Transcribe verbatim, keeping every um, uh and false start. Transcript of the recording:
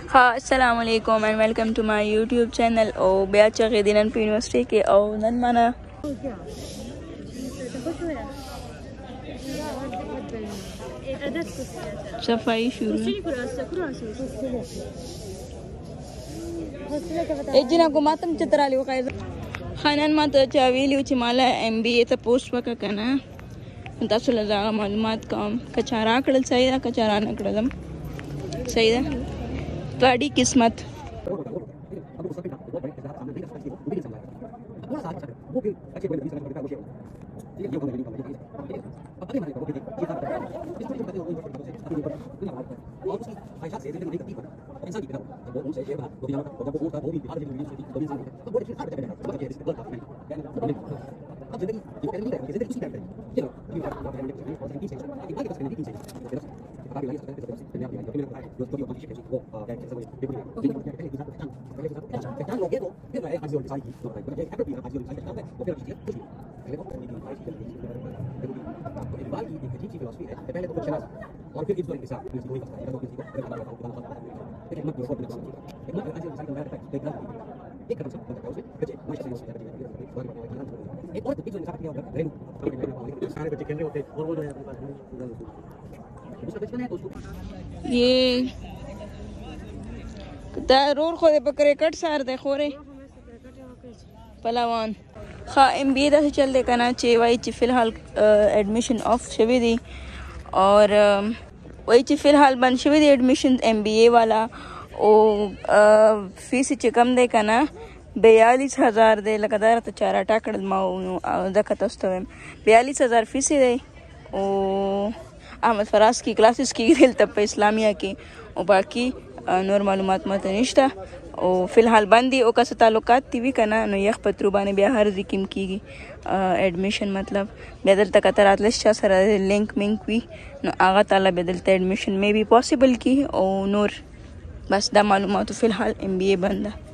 हाँ, अस्सलाम वालेकुम and welcome to my YouTube channel. और बया चगे दिनन पे यूनिवर्सिटी के और नन माना सफाई शुरू एजना को मातम चित्रा लियो कायदा खानन मा तो चावीली च माला एमबीए त पोस्ट वका कना तसु लगा मालूमात काम कचारा कड़ल सही कचारा न कड़लम सही है गाड़ी किस्मत ये रोड खोदे बकरे कट सार दे खोरे पलावान खा एम बी ए दा से चल दे कना चे वाई ची फिलहाल एडमिशन ऑफ शवी दी और वही ची फिलहाल बन शवी दी एडमिशन एम बी ए वाला ओ फीस ची कम दे कना बयालीस हजार दे लगातार तो चार टाकड़ माऊ दखत वस्तवें बयालीस हजार फीस दे ओ अहमद फराज की क्लासेस की गिल तब पे इस्लामिया की और बाकी नूर मालूमात मत निश्ता और फिलहाल बंदी ओ का ताल्लुकात तीवी कना नो यख पत्रुबाने बिया हर जिकिम की एडमिशन मतलब बेदल तक तरत लिस्टा सर लिंक मिंक भी नो आगा ताला बेदल एडमिशन में भी पॉसिबल की और नूर बस दा मालूमात फिलहाल एम बी ए बंदा।